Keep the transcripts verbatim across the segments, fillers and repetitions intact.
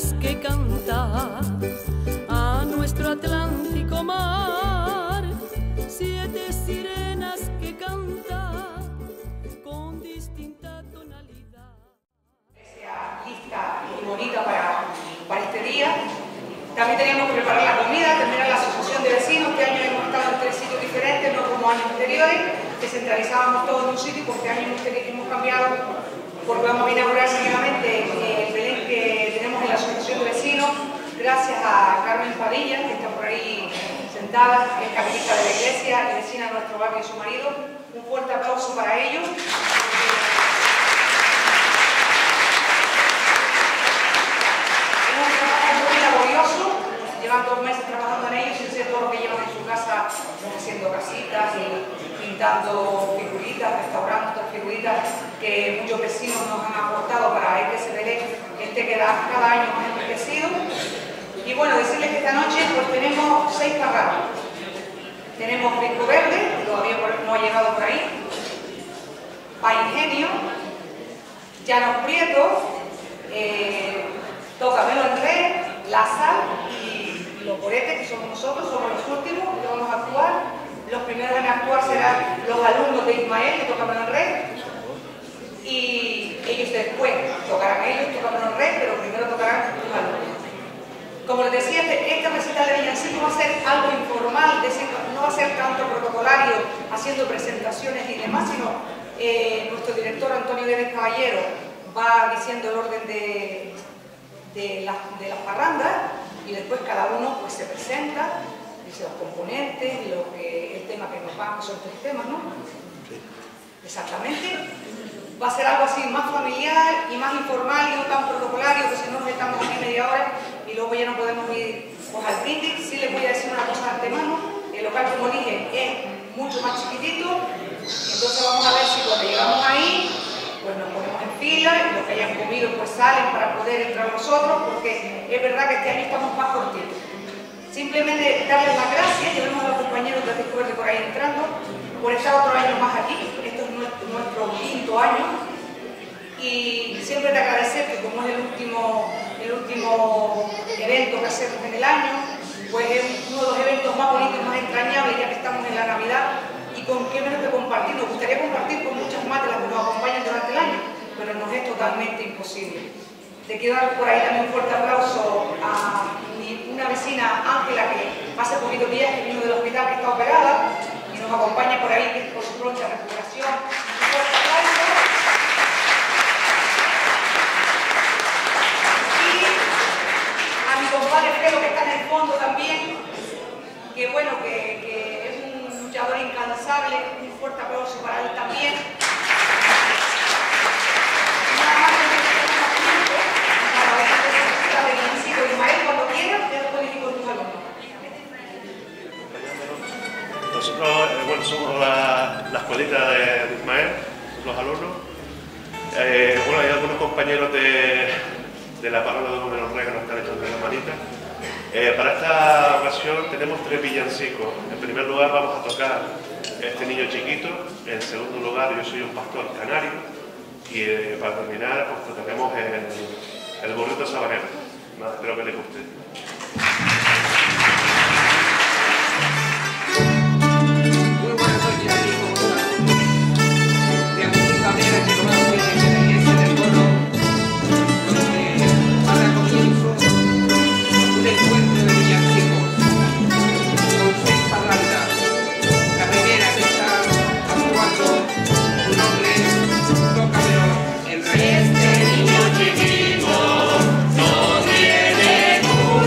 sirenas que cantan a nuestro Atlántico mar, siete sirenas que cantan con distinta tonalidad. Sea lista y bonita para, para este día. También teníamos que preparar la comida, terminar la asociación de vecinos. Este año hemos estado en tres sitios diferentes, no como años anteriores, que centralizábamos todo en un sitio, porque este año hemos, hemos cambiado, porque vamos a inaugurar seguidamente el Belén que tenemos en la asociación de vecinos, gracias a Carmen Padilla, que está por ahí sentada, que es caminista de la iglesia y vecina de nuestro barrio y su marido. Un fuerte aplauso para ellos. Llevan dos meses trabajando en ellos y sé todo lo que llevan en su casa, haciendo casitas y pintando figuritas, restaurando estas figuritas que muchos vecinos nos han aportado para que ese Belén este queda cada año más enriquecido. Y bueno, decirles que esta noche pues tenemos seis parrandas. Tenemos Brinco Verde, que todavía no ha llegado por ahí, Pa Ingenio, Llanos Prietos, eh, Tócamelo en Red, La Sal y Los Coretes, que somos nosotros, somos los últimos que vamos a actuar. Los primeros en actuar serán los alumnos de Ismael, que Tócamelo en Red, y ellos después tocarán ellos, Tócamelo en Red, pero primero tocarán los alumnos. Como les decía, esta recita de villancico va a ser algo informal, no va a ser tanto protocolario, haciendo presentaciones y demás, sino eh, nuestro director Antonio Guedes Caballero va diciendo el orden de De, la, de las parrandas y después cada uno pues se presenta, dice los componentes, lo que, el tema que nos va, que son tres temas, ¿no? Sí. Exactamente. Va a ser algo así más familiar y más informal y no tan protocolario, que si no nos estamos aquí media hora y luego ya no podemos ir pues, al brindis. Sí les voy a decir una cosa de antemano, el local, como dije, es mucho más chiquitito, entonces vamos a ver si cuando llegamos ahí pues nos ponemos en fila y los que hayan comido pues salen para poder entrar nosotros, porque es verdad que este año estamos más cortitos. Simplemente darles las gracias, llevemos a los compañeros de Brinco Verde por ahí entrando, por estar otro año más aquí. Esto es nuestro, nuestro quinto año y siempre te agradecer que como es el último, el último evento que hacemos en el año, pues es uno de los eventos más bonitos y más entrañables ya que estamos en la Navidad. Y con qué menos que compartir, nos gustaría compartir con muchas más de las que nos acompañan durante el año, pero nos es totalmente imposible. Te quiero dar por ahí también un fuerte aplauso a mi, una vecina, Ángela, que hace poquito días que vino del hospital, que está operada y nos acompaña por ahí, que es por su pronta recuperación. Un fuerte aplauso. Y a mi compadre Fredo, que está en el fondo también, que bueno, que, que luchador incansable, un fuerte aplauso para él también. Nada más que tenemos más tiempo para esta recita de villancico de Ismael, cuando quieras, ya lo puedes ir con tus alumnos. Nosotros, eh, bueno, somos la, la escuelita de Ismael, los alumnos. Eh, bueno, hay algunos compañeros de, de la parroquia de Tócamelo en Red que nos están echando las manitas. Eh, para esta ocasión tenemos tres villancicos. En primer lugar vamos a tocar Este niño chiquito. En segundo lugar Yo soy un pastor canario. Y eh, para terminar pues tocaremos el, el burrito sabanero. Nada, espero que les guste. Muy buenas noches amigos. De Agustín Cabrera, que lo vamos a ver en la iglesia del pueblo, donde va a dar comienzo un encuentro de villancicos con seis parrandas. La primera que está actuando su nombre es Tócamelo en Red. Este niño chiquito no tiene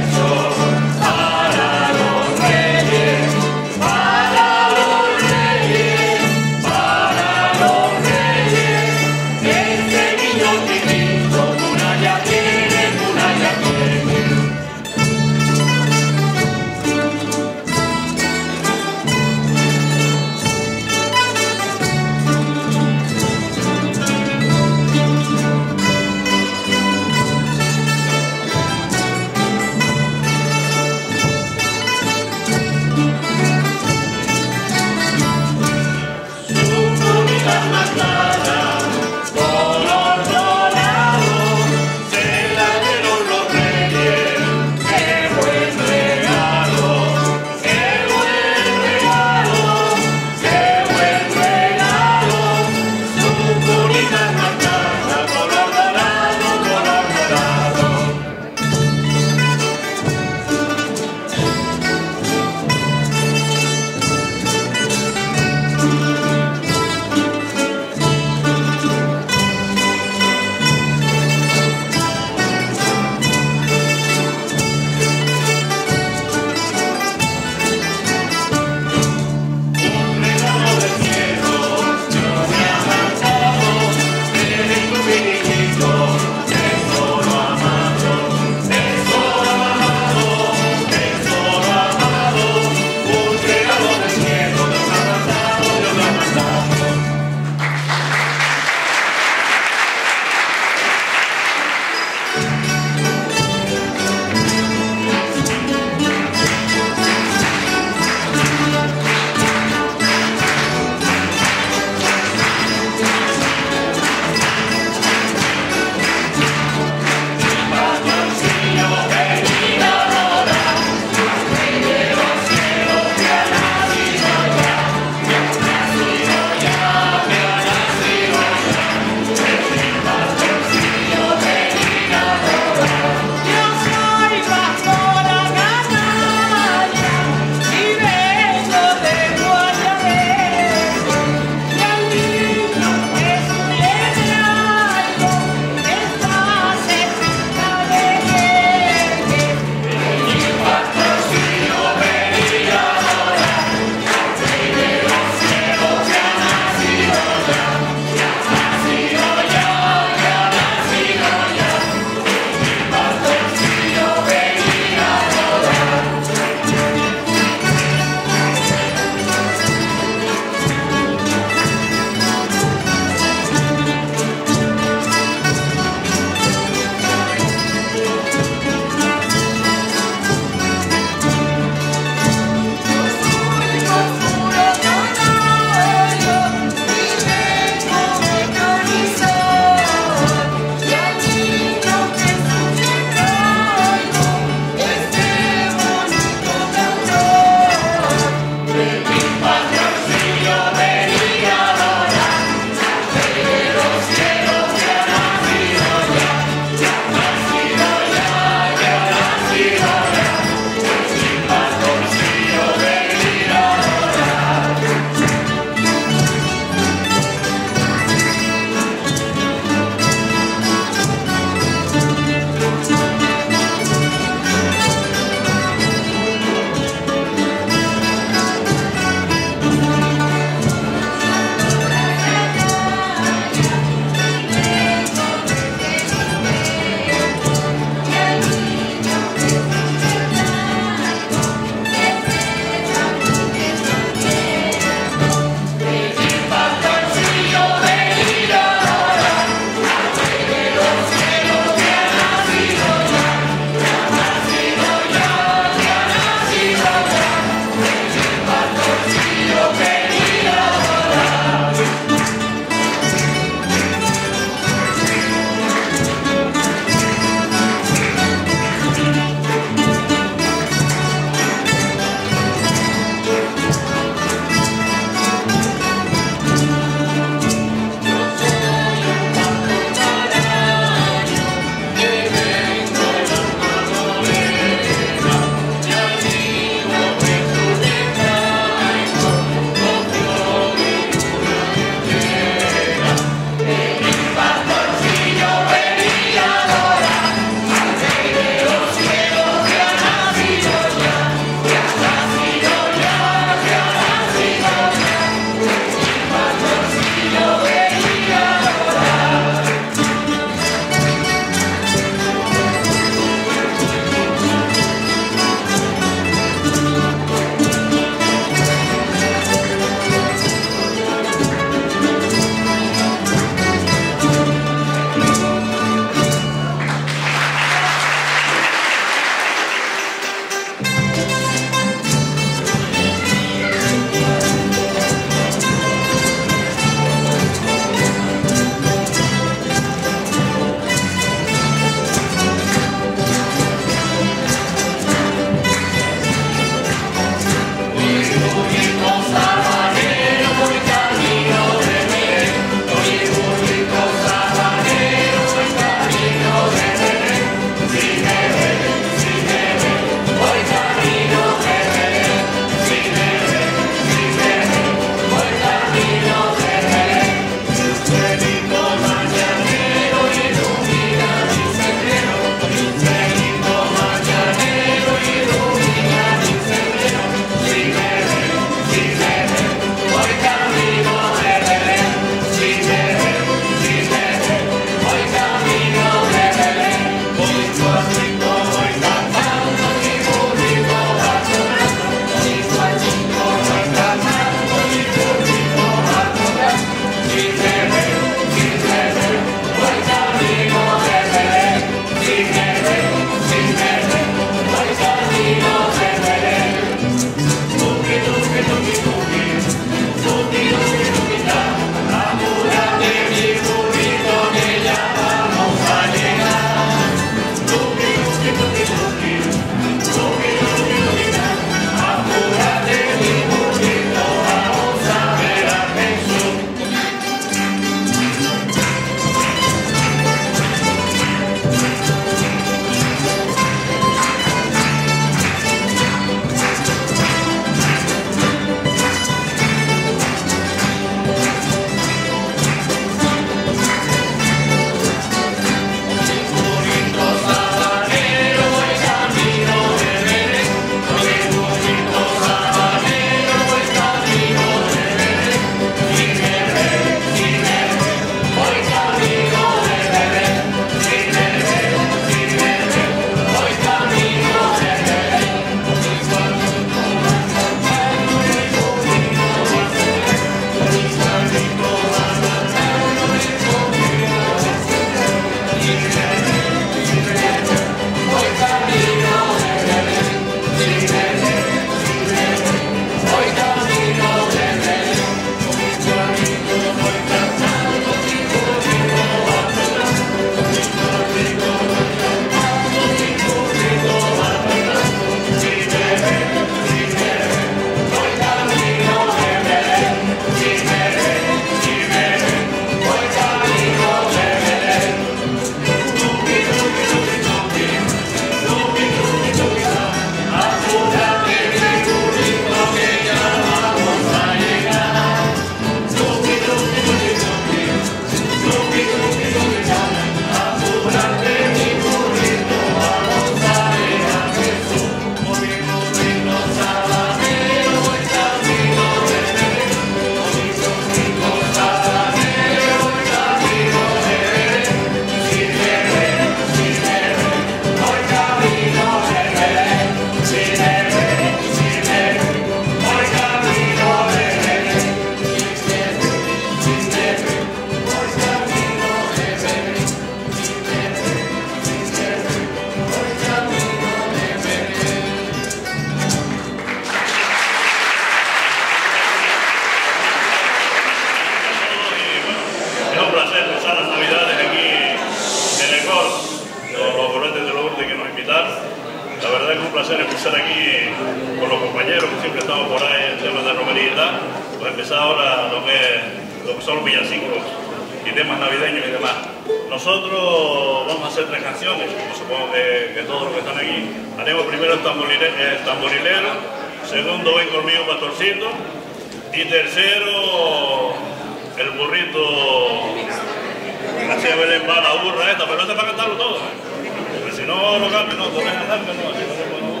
estamos por ahí en temas de romería y tal, pues empezar ahora lo que, lo que son los villancicos y temas navideños y demás. Nosotros vamos a hacer tres canciones, como supongo que, que todos los que están aquí. Haremos primero el, tamborile, el tamborilero, segundo ven conmigo pastorcito y tercero el burrito. Así a Belén va la burra esta, pero no es para cantarlo todo, ¿eh? Porque si no lo cambio, no, tú dejas el arca, no, así no tengo, no.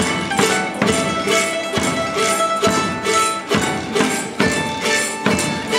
Thank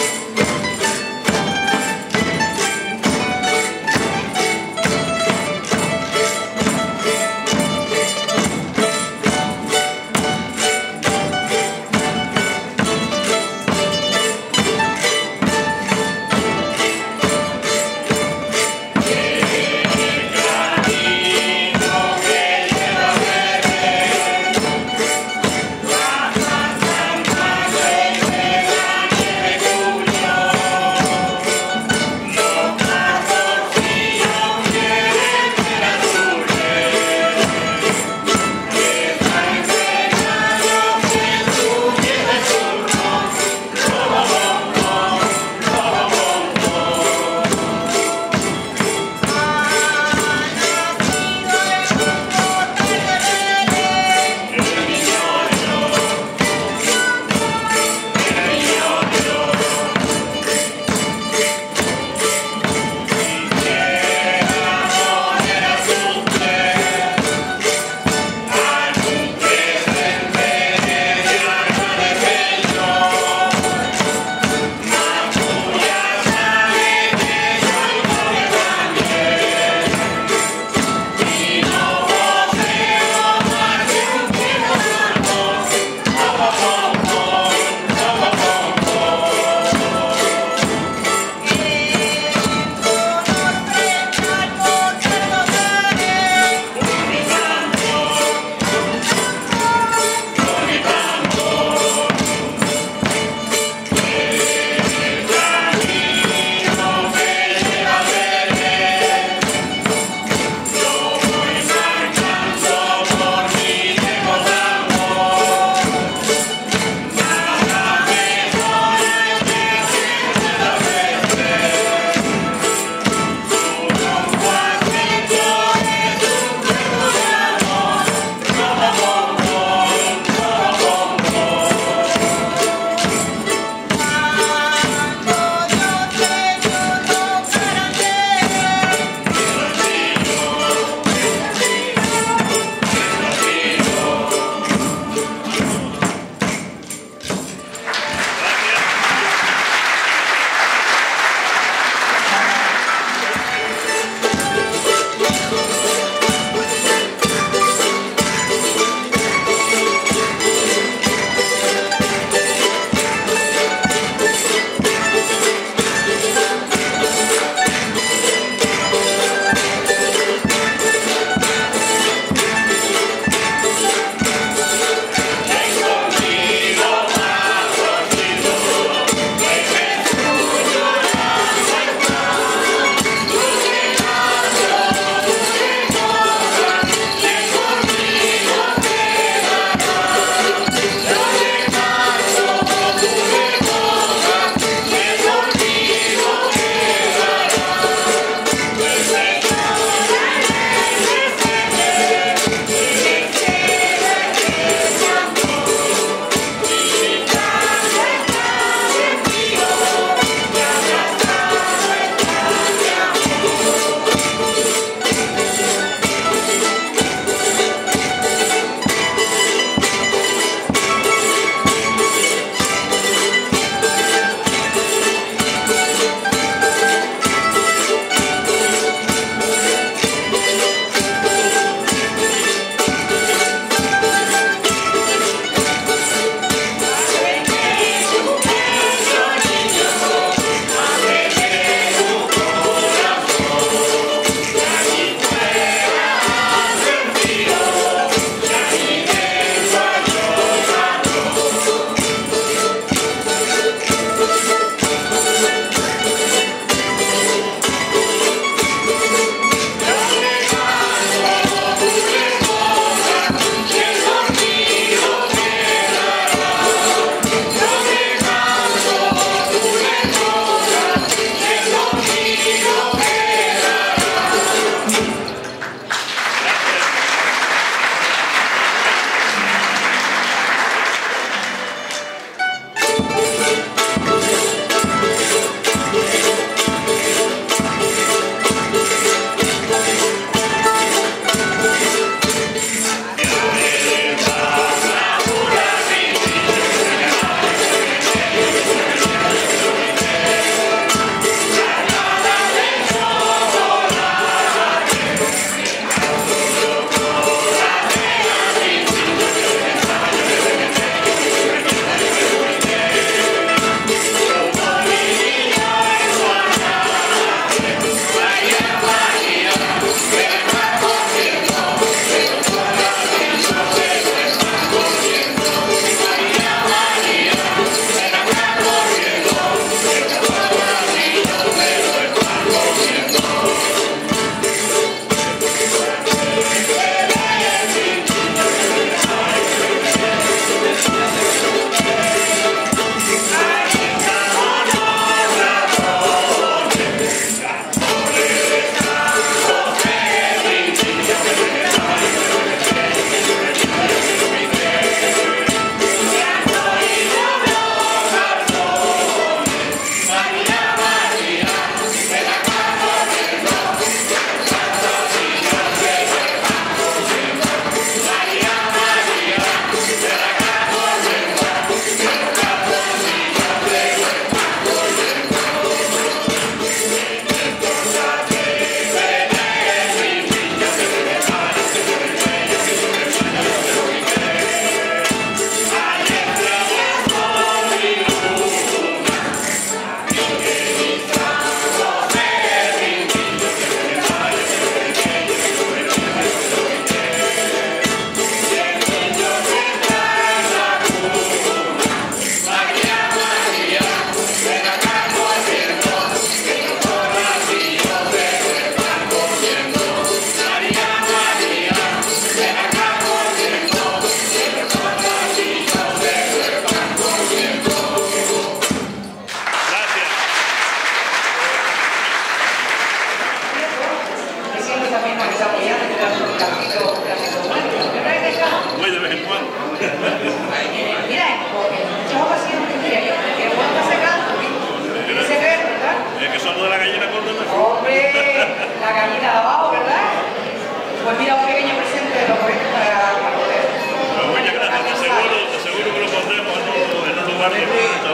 Mira, en muchas ocasiones, mira, que el bueno está secando, dice que es, ¿verdad? Es que somos de la gallina cordona. Hombre, la gallina de abajo, ¿verdad? Pues mira, un pequeño presente de los jóvenes para ustedes. Pues muchas gracias, te aseguro, te aseguro que lo pondremos en un, en un lugar de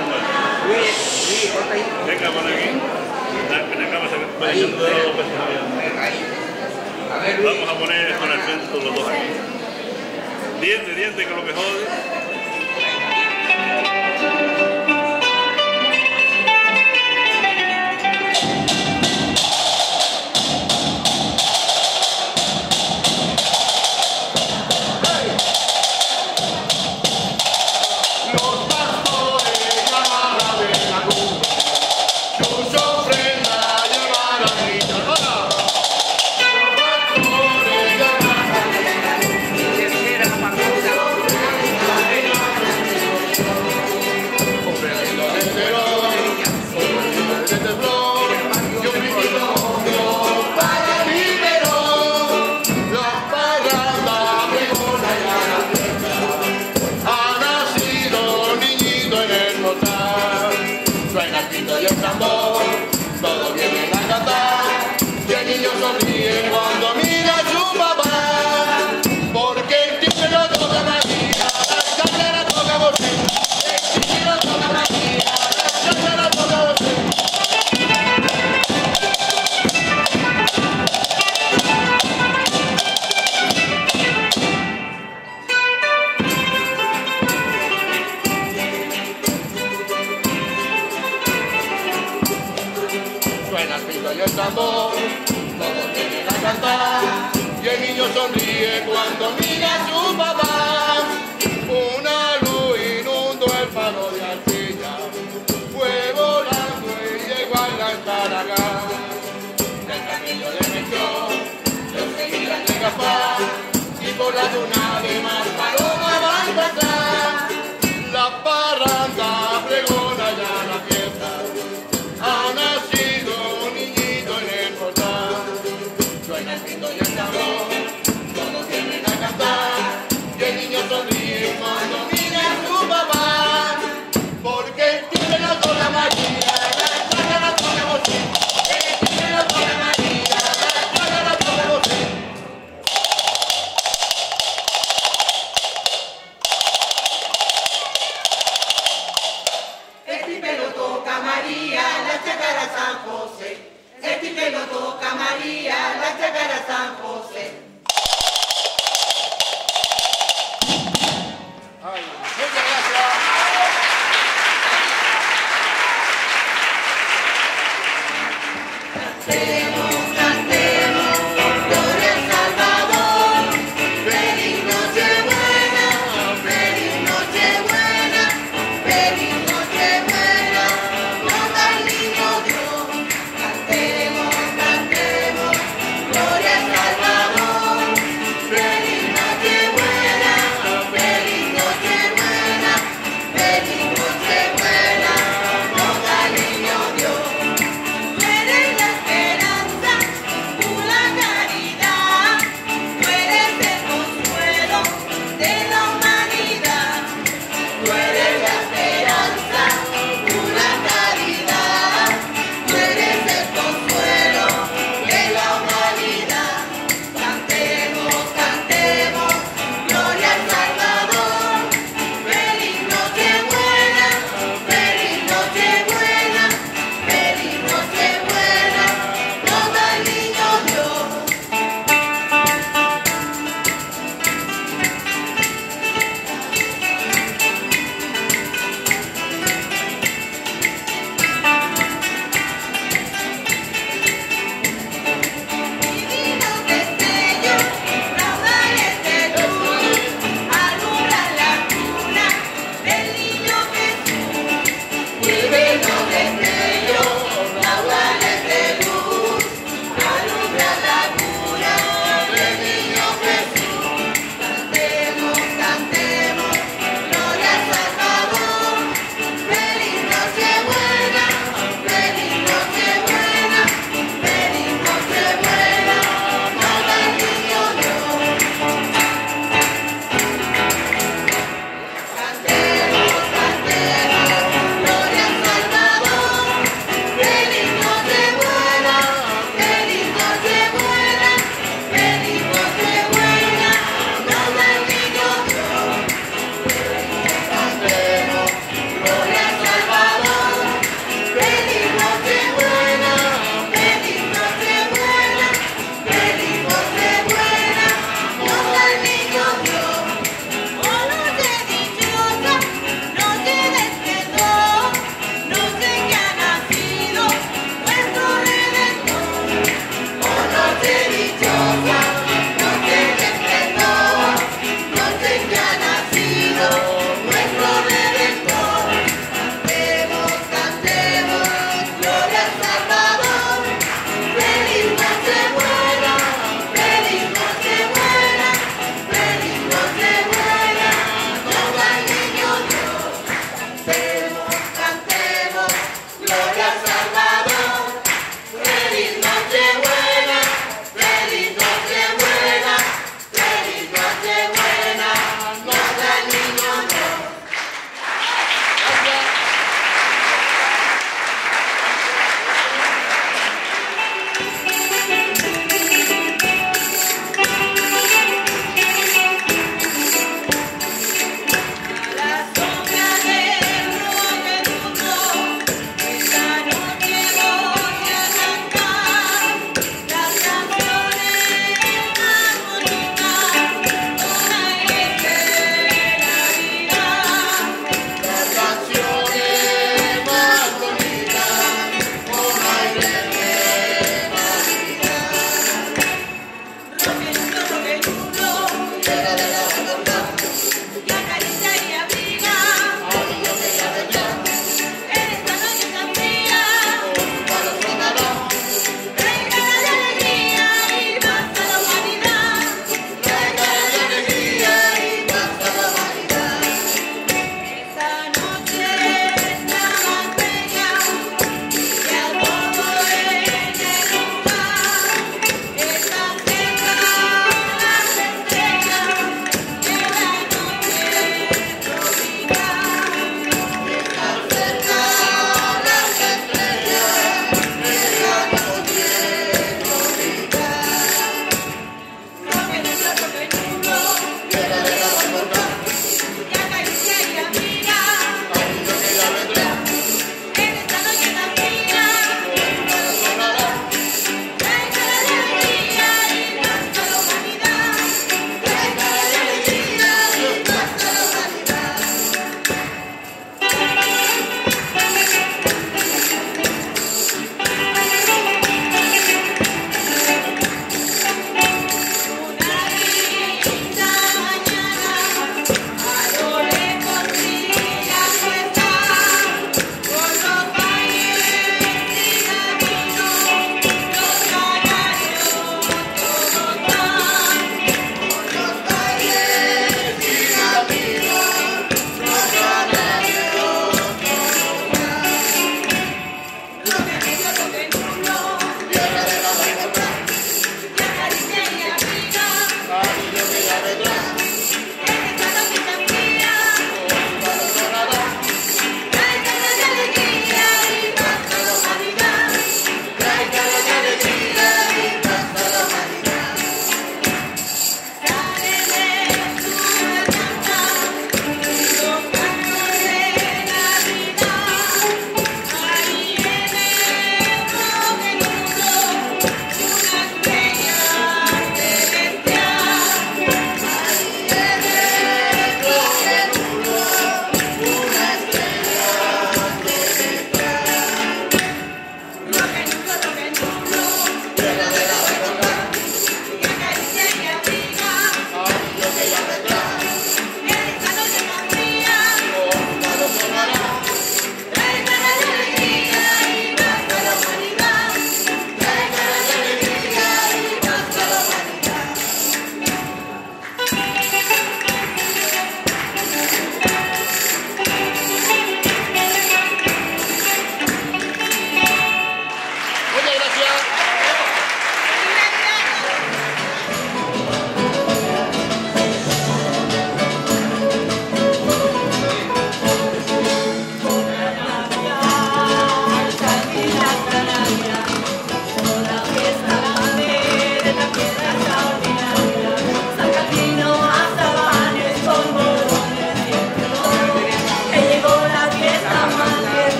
venga, por aquí. Venga, vamos echando de los dos pesos. Vamos a poner esto en el centro los dos aquí. Diente, diente, que es lo que jode. Todos vienen a cantar y el niño sonríe cuando mira a su papá, porque el timbre lo toca María, la chaca la toca José, el timbre lo toca María, la chaca la toca José. Suena el pito y el tambor, todos vienen a cantar y el niño sonríe cuando mira a su papá. Una luz inundó el palo de arcilla, fue volando y llegó a la Entaragá. El camello le metió, lo seguían de Gaspar y por la luna de mar paloma van a pasar. La parranda pregona ya la fiesta, ha nacido un niñito en el portal. Suena el pito y el tambor, todos vienen a cantar y el niño sonríe cuando mira a su papá, porque el timbre lo toca María, la chaca la toca José, el timbre lo toca María, la chaca la toca José. El timbre lo toca María, la chacara San José. El timbre lo toca María, la chacara San José. Ay, muchas gracias. Cantemos, cantemos, gloria al Salvador. Feliz Nochebuena, feliz Nochebuena, feliz Nochebuena, nos da el niño Dios. Cantemos, cantemos,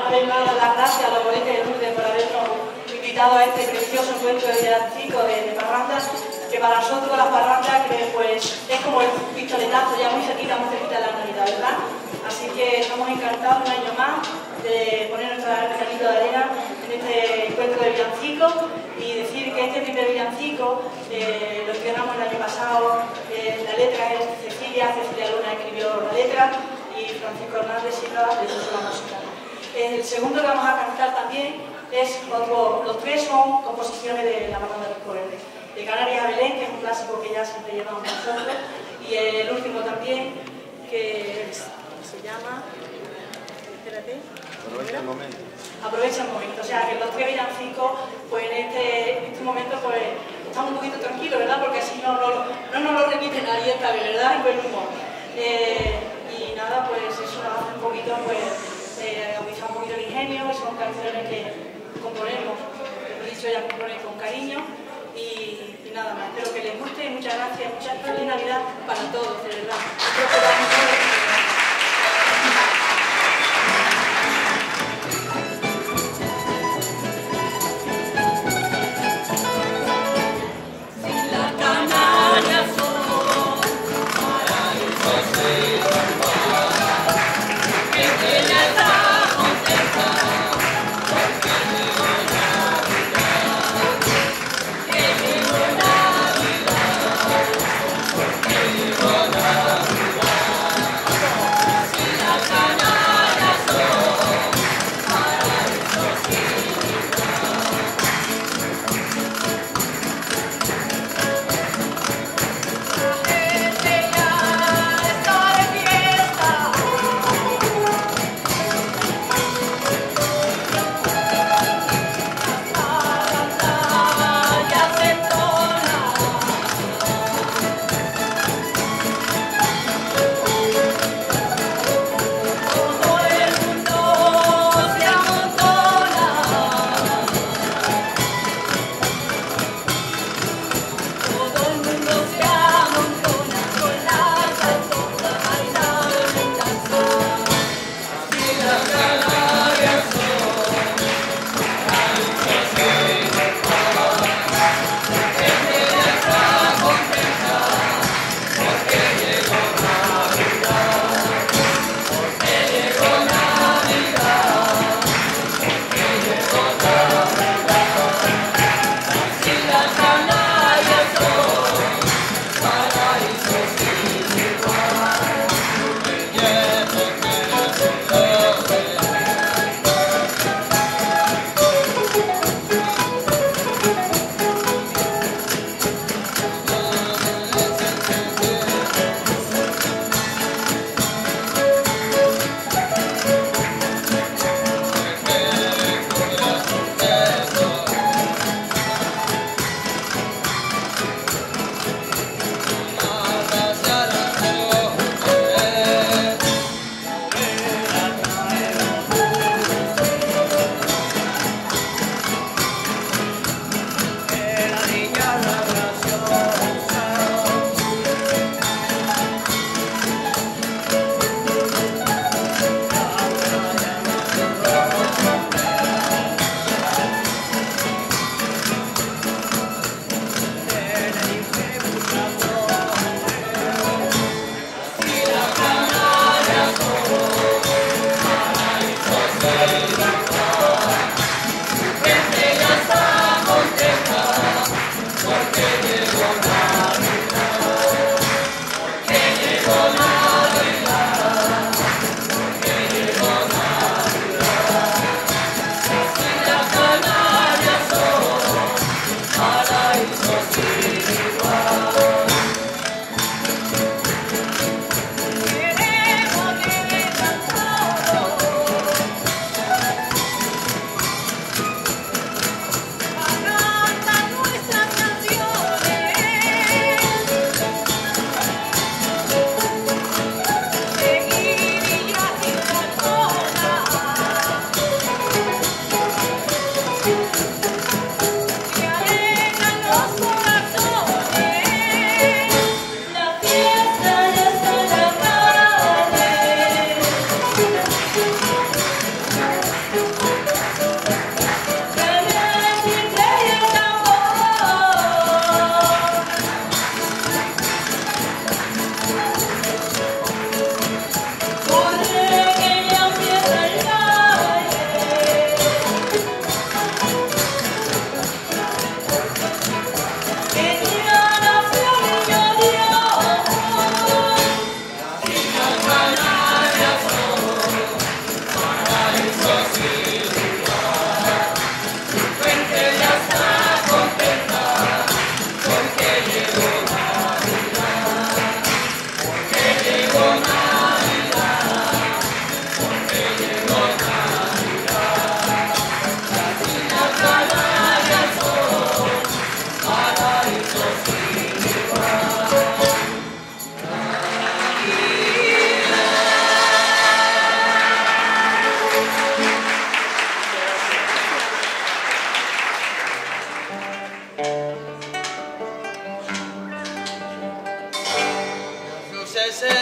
una vez más dar las gracias a los colegios de Lourdes por habernos invitado a este precioso encuentro de villancicos de, de parrandas, que para nosotros las parrandas que, pues, es como el pistoletazo, ya muy cerquita, muy cerquita de la Navidad, ¿verdad? Así que estamos encantados un año más de poner nuestro granito de arena en este encuentro de villancicos y decir que este primer villancico eh, lo estrenamos el año pasado, eh, la letra es Cecilia, Cecilia Luna escribió la letra y Francisco Hernández Silva le puso la música. El segundo que vamos a cantar también es otro, los tres son composiciones de la Parranda del Verde, de Canarias a Belén, que es un clásico que ya siempre llevamos nosotros, y el último también, que se llama, espérate, aprovecha el momento. Aprovecha el momento, o sea que los tres villancicos, pues en este, en este momento pues estamos un poquito tranquilos, ¿verdad? Porque así no, no, no nos lo repite nadie esta vez, ¿verdad? En buen humor. Eh, y nada, pues eso nos hace un poquito, pues, eh, agudizar un poquito el ingenio, son canciones que componemos, como he dicho, ya componen con cariño. Y, y nada más, espero que les guste y muchas gracias, muchas feliz Navidad para todos, de verdad. Espero que vamos Navidad.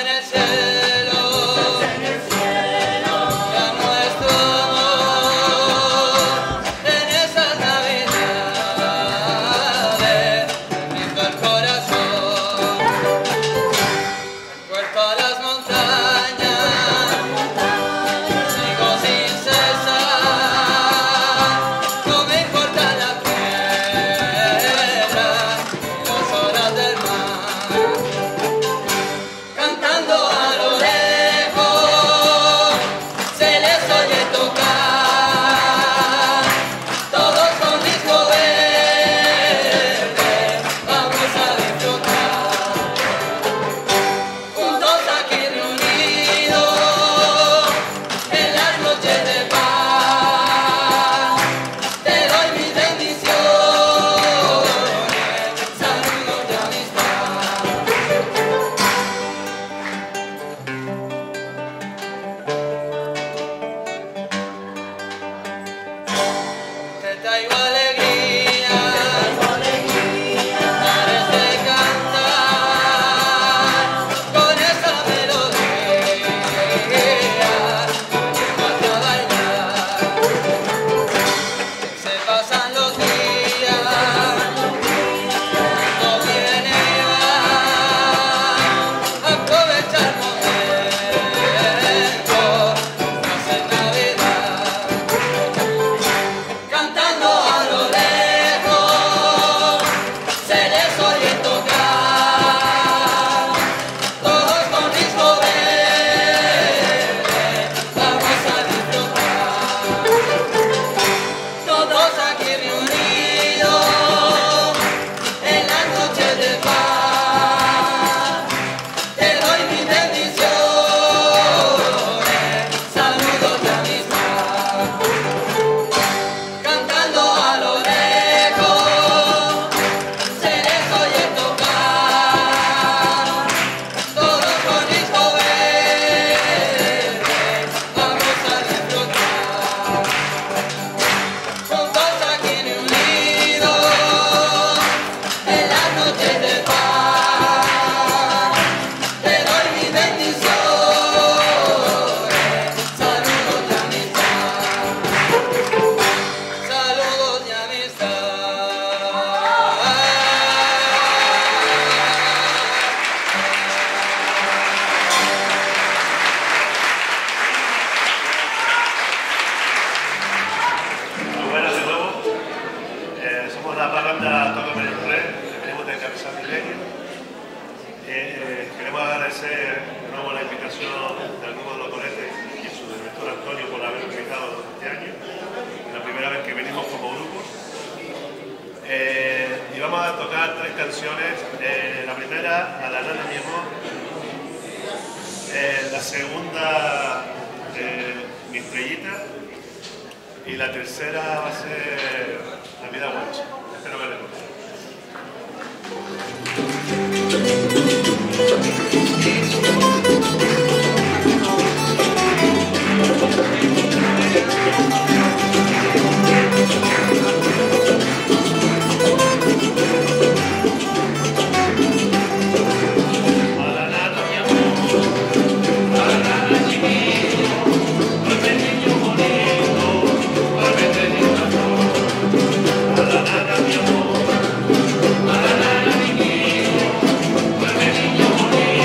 Thank you.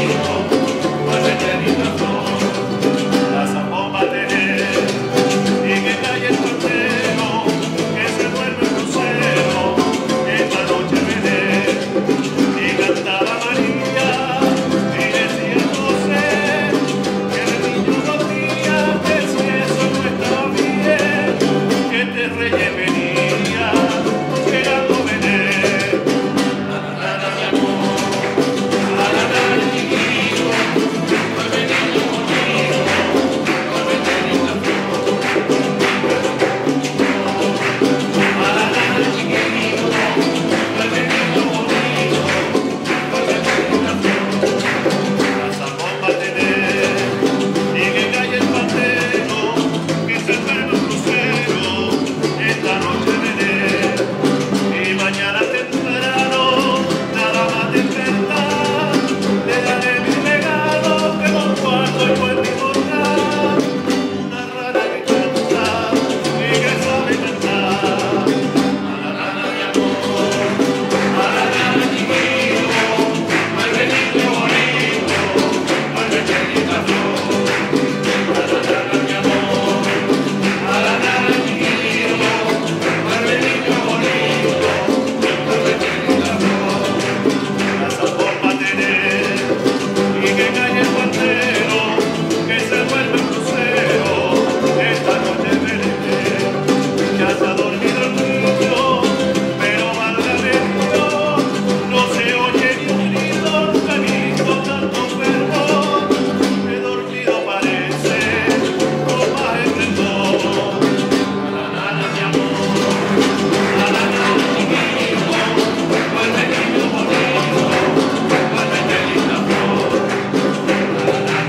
calle el guantero, que se duerme el crucero, esta noche me levé, ya se ha dormido el niño, pero válgame Dios, no se oye ni un grito, nunca he visto tanto enfermo, he dormido parece, con más esplendor, la nana mi amor, la nana mi hijo, duerme niño bonito, duérmete linda flor, la nana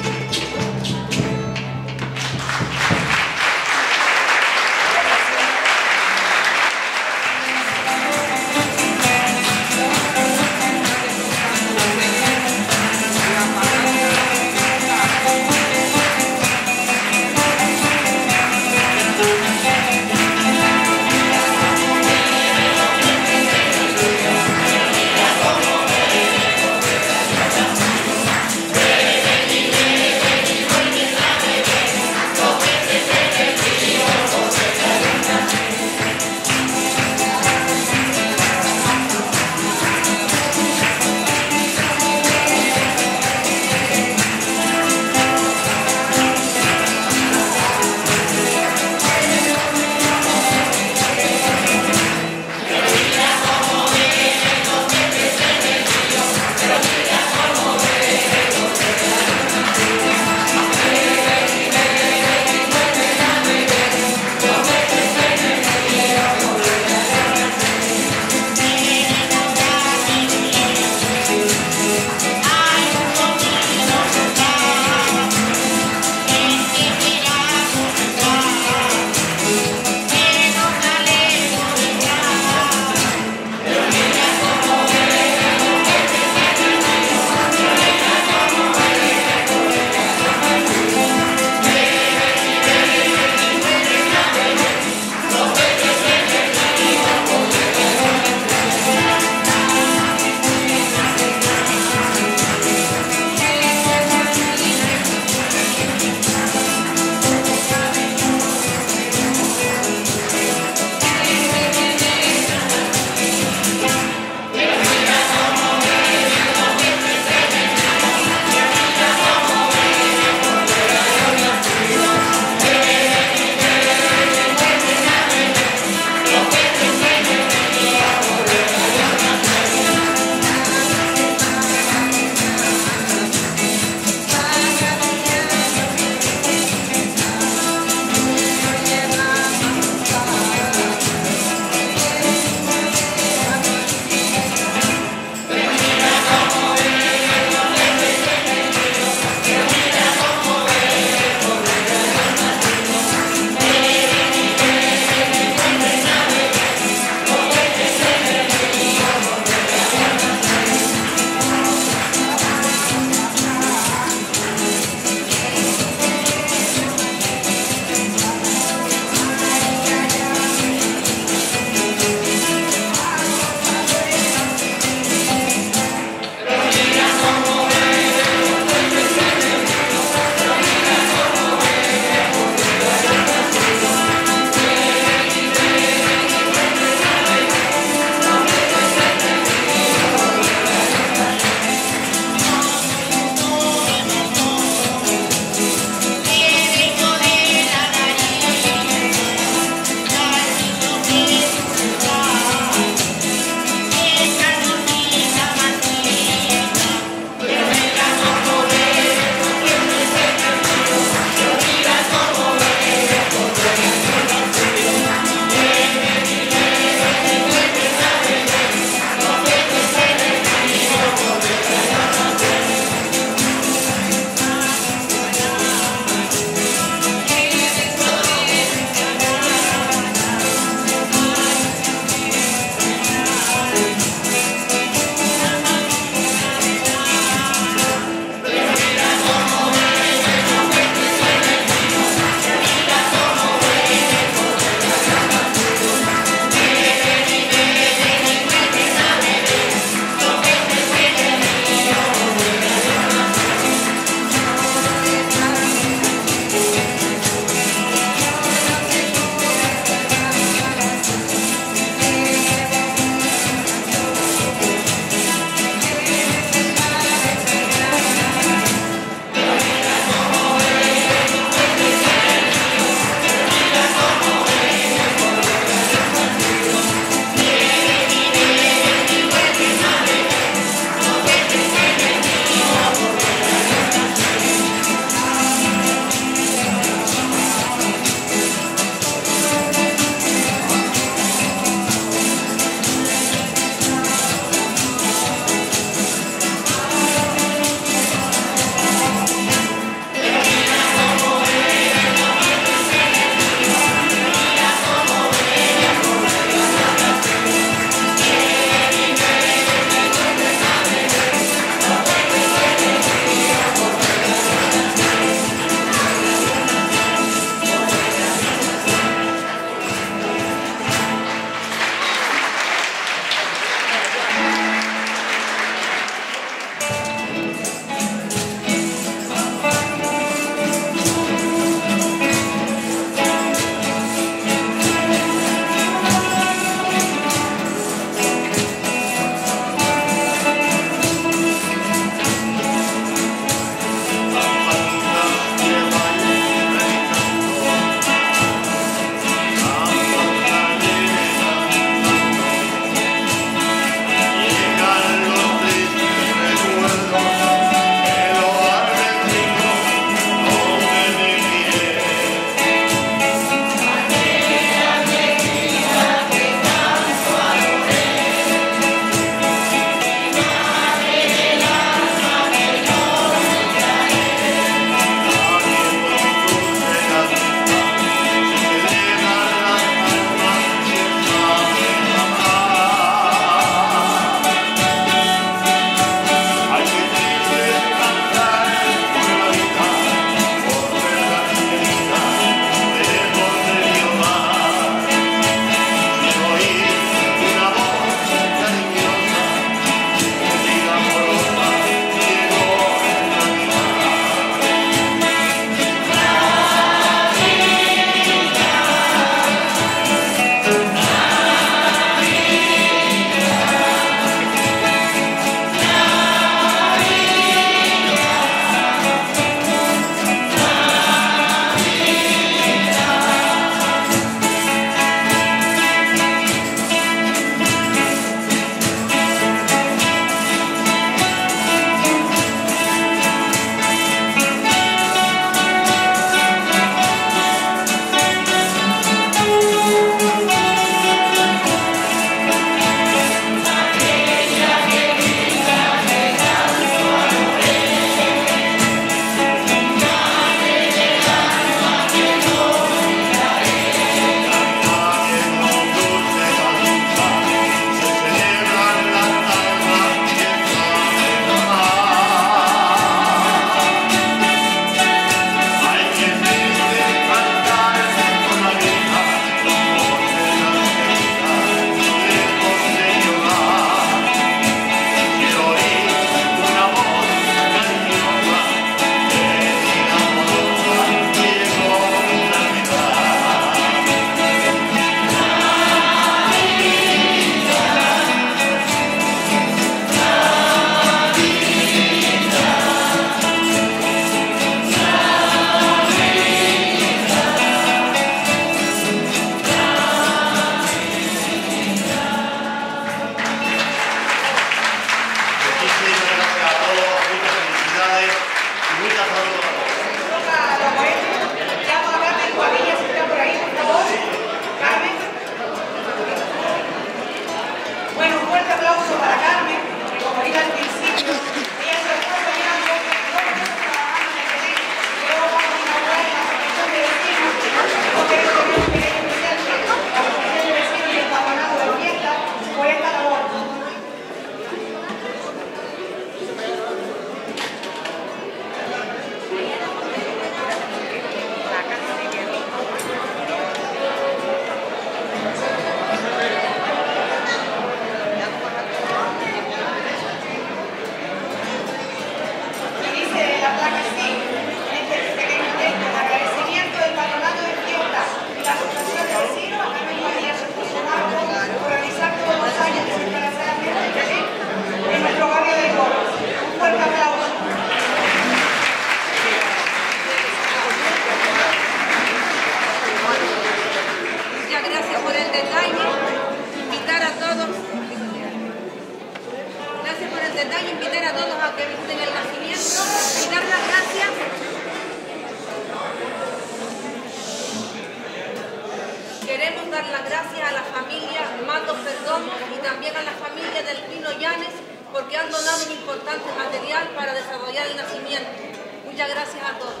queremos dar las gracias a la familia Matos Perdomo y también a la familia del Pino Llanes porque han donado un importante material para desarrollar el nacimiento. Muchas gracias a todos.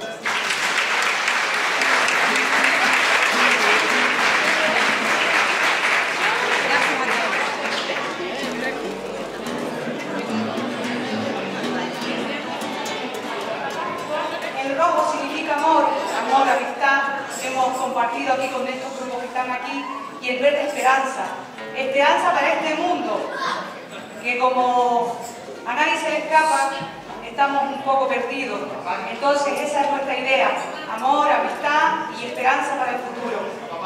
Gracias a todos. El rojo significa amor, amor, amistad. Hemos compartido aquí con estos grupos que están aquí. Y el verde, esperanza. Esperanza para este mundo, que como a nadie se le escapa, estamos un poco perdidos. Entonces esa es nuestra idea. Amor, amistad y esperanza para el futuro.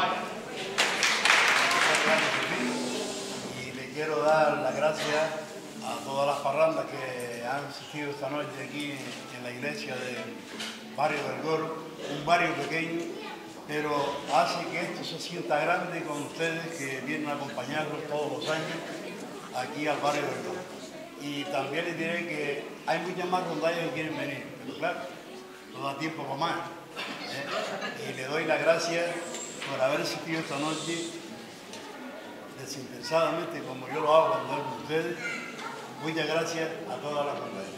Y le quiero dar las gracias a todas las parrandas que han asistido esta noche aquí en la iglesia del barrio del Goro, un barrio pequeño, pero hace que esto se sienta grande con ustedes que vienen a acompañarnos todos los años aquí al barrio del Goro. Y también les diré que hay muchas más rondallas que quieren venir, pero claro, no da tiempo para más. ¿eh? Y le doy las gracias por haber asistido esta noche desinteresadamente, como yo lo hago cuando hablo con ustedes. Muchas gracias a todas las rondallas.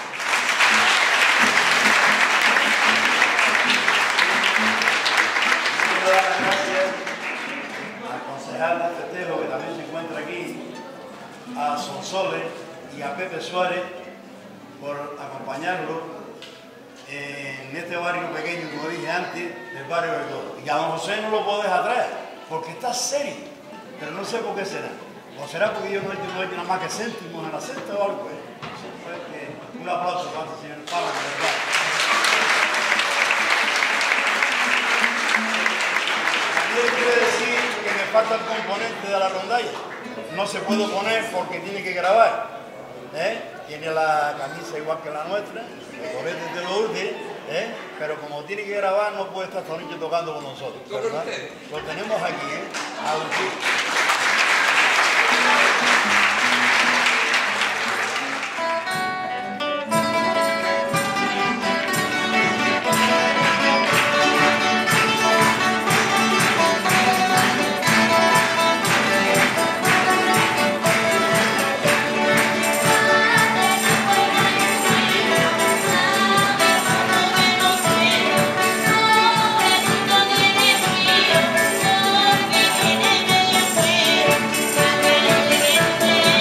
Quiero dar las gracias al concejal de festejo que también se encuentra aquí, a Sonsoles y a Pepe Suárez por acompañarlo en este barrio pequeño, como dije antes, del barrio del Goro. Y a don José no lo puedo dejar atrás, porque está serio, pero no sé por qué será. O será porque yo no he hecho, no he hecho nada más que céntimos en la cesta o algo. ¿eh? Un aplauso para el señor Pablo, de verdad. También quiero decir que me falta el componente de la rondalla. No se puede poner porque tiene que grabar. ¿eh? Tiene la camisa igual que la nuestra, el correte de Lourdes, ¿eh? pero como tiene que grabar no puede estar esta noche tocando con nosotros. ¿verdad? Lo tenemos aquí, ¿eh? Agustín. Thank you.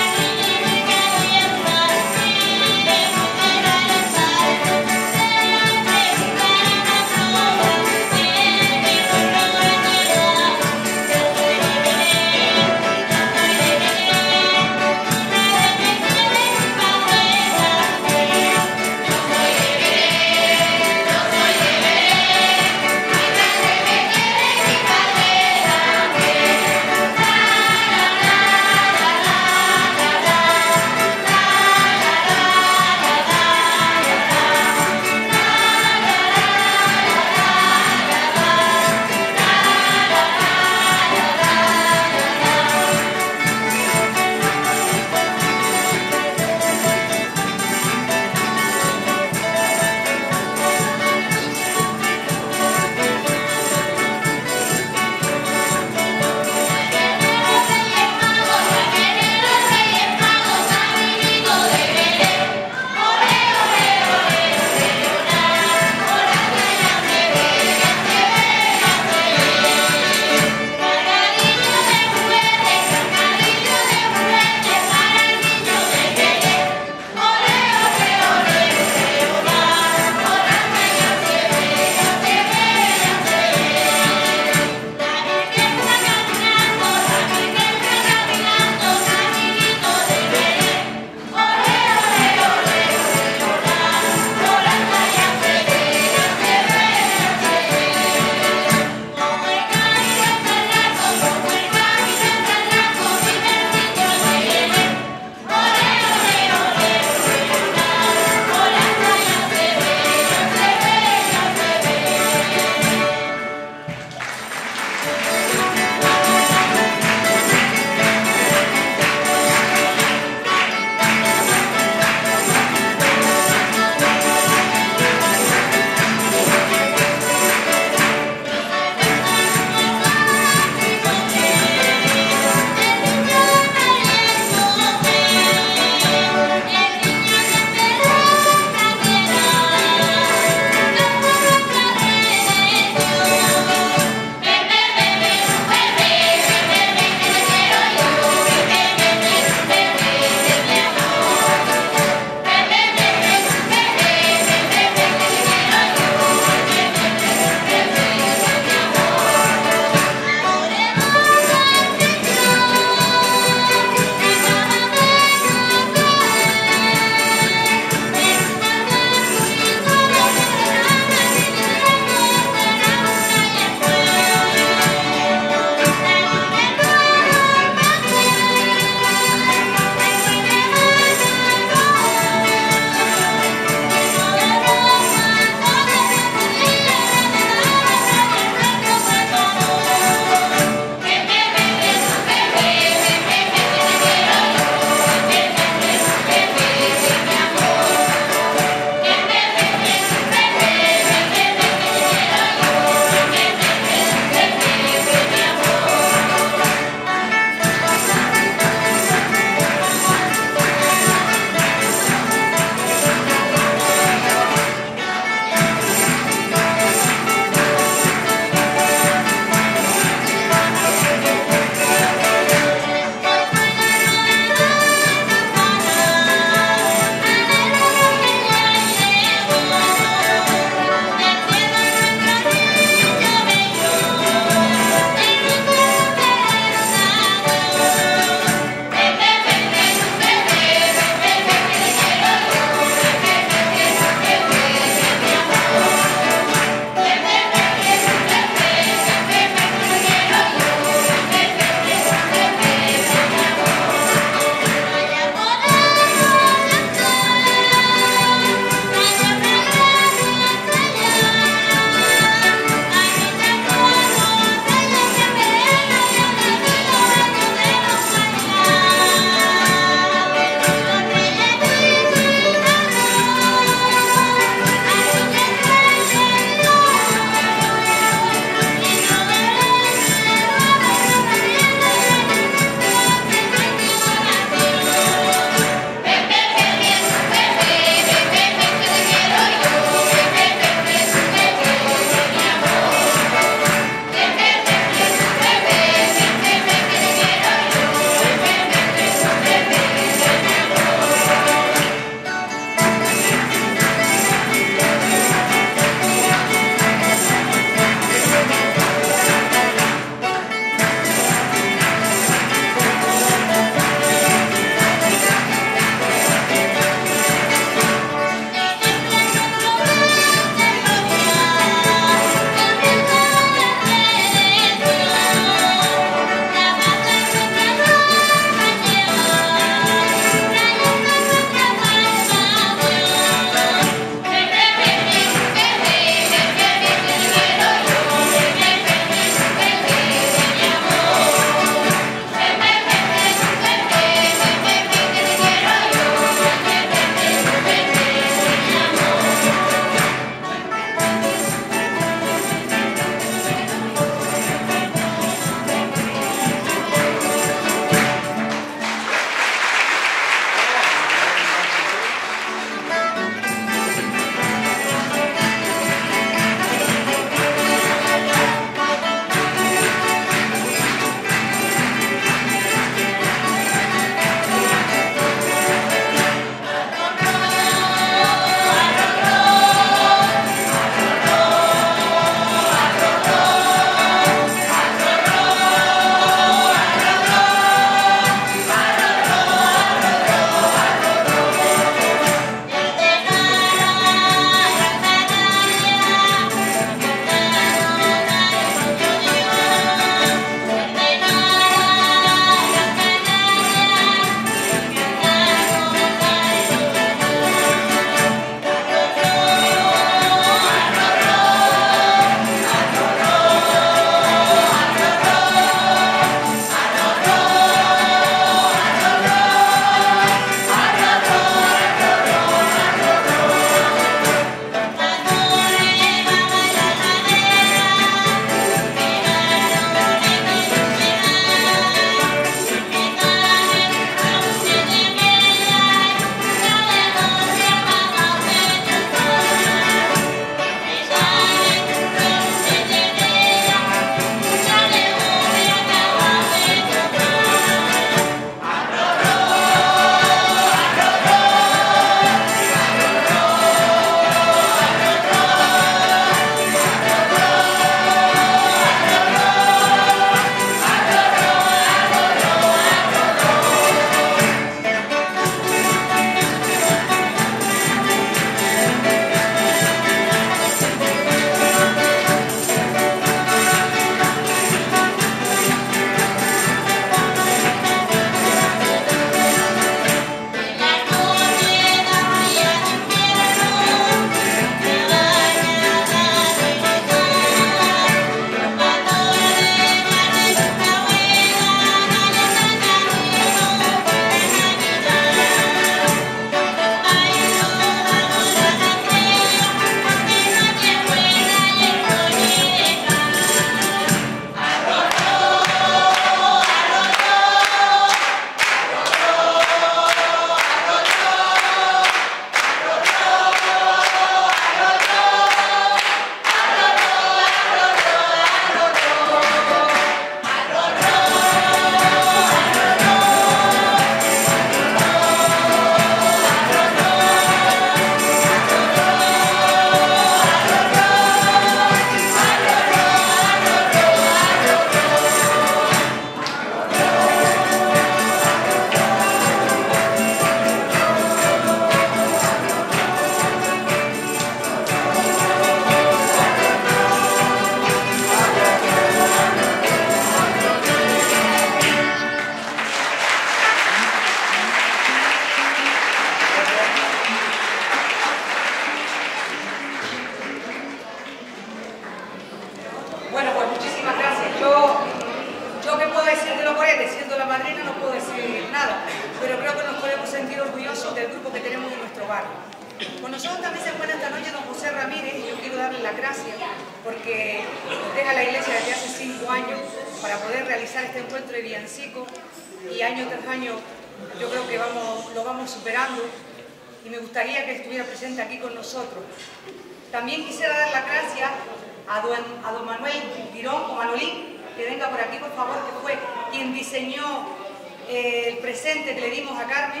pena no puedo decir nada, pero creo que nos podemos sentir orgullosos del grupo que tenemos en nuestro barrio. Con nosotros también se encuentra esta noche don José Ramírez, y yo quiero darle las gracias porque deja la iglesia desde hace cinco años para poder realizar este encuentro de villancicos, y año tras año yo creo que vamos, lo vamos superando, y me gustaría que estuviera presente aquí con nosotros. También quisiera dar las gracias a don, a don Manuel Girón o Manolín, que venga por aquí por favor, que fue quien diseñó eh, el presente que le dimos a Carmen.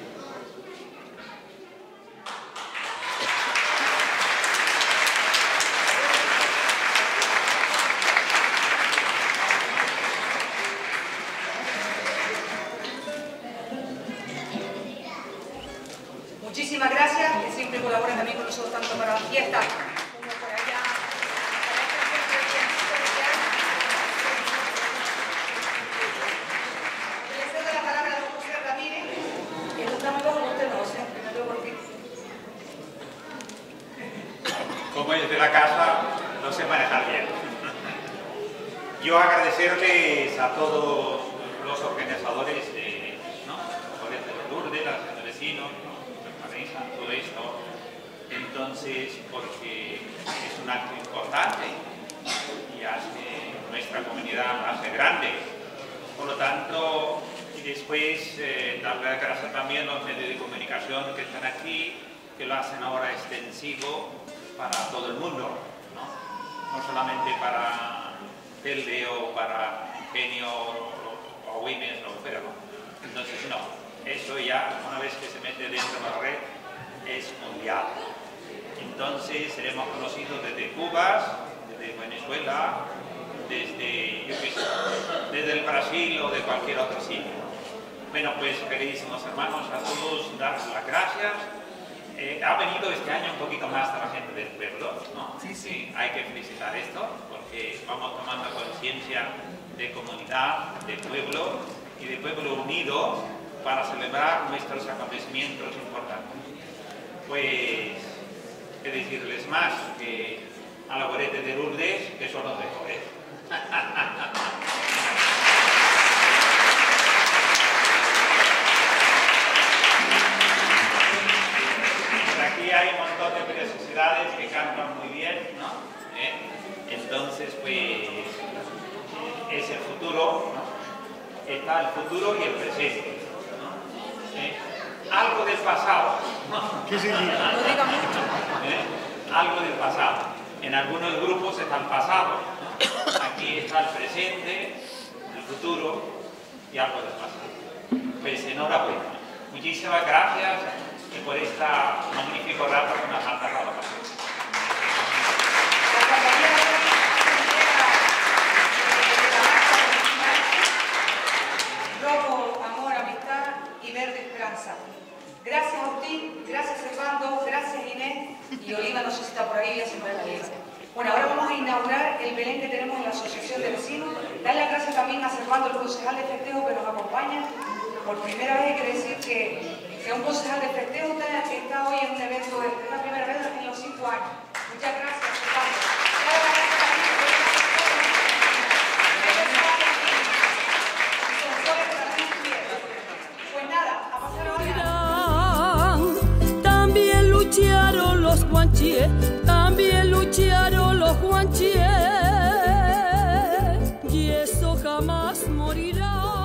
Muchísimas gracias, que siempre colaboran también con nosotros, tanto para la fiesta como por allá. Le cedo la palabra a don José Ramírez, que esto está muy bajo, usted no lo sé, me veo por ti. Como es de la casa, no sé manejar bien. Yo agradecerles a todos los organizadores de, ¿no? de Lourdes, a los vecinos, ¿no? todo esto, entonces porque es un acto importante y hace nuestra comunidad más grande. Por lo tanto, y después eh, darle las gracias también a los medios de comunicación que están aquí, que lo hacen ahora extensivo para todo el mundo, no, no solamente para Telde o para Ingenio o, o Women's o fuera, ¿no? Entonces no, eso ya una vez que se mete dentro de la red es mundial. Entonces seremos conocidos desde Cuba, desde Venezuela, desde, yo qué sé, desde el Brasil o de cualquier otro sitio. Bueno, pues queridísimos hermanos, a todos dar las gracias. Eh, ha venido este año un poquito más de la gente del pueblo, ¿no? Sí, sí. Hay que felicitar esto porque vamos tomando conciencia de comunidad, de pueblo y de pueblo unido para celebrar nuestros acontecimientos importantes. Pues, qué decirles más, que a la Gorete de Lourdes, que son los mejores. Por aquí hay un montón de preciosidades que cantan muy bien, ¿no? ¿Eh? Entonces, pues, es el futuro, ¿no? Está el futuro y el presente, ¿no? ¿Eh? Algo del pasado, ¿no? ¿Qué significa? No diga mucho. ¿Eh? Algo del pasado. En algunos grupos está el pasado, ¿no? Aquí está el presente, el futuro y algo del pasado. Pues enhorabuena. Muchísimas gracias por este magnífico rato que nos han dado la pasión. Rojo, amor, amistad y verde esperanza. Gracias Agustín, gracias Servando, gracias Inés y Oliva, no sé si está por ahí, ya se me va la iglesia. Bueno, ahora vamos a inaugurar el Belén que tenemos en la Asociación de Vecinos. Darle las gracias también a Servando, el concejal de festejo que nos acompaña. Por primera vez hay que decir que, que un concejal de festejo está, está hoy en un evento, es la primera vez en los cinco años. Muchas gracias, Servando. Pues nada, a pasar ahora. También lucharon los guanchíes, también lucharon los guanchíes, y eso jamás morirá.